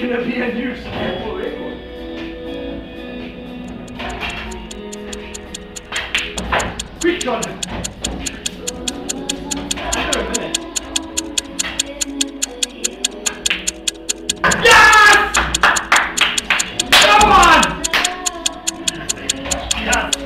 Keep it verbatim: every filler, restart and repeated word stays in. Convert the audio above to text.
gonna be a new school record. Quick, Jonathan! Under a minute. Yes! Come on! Yes!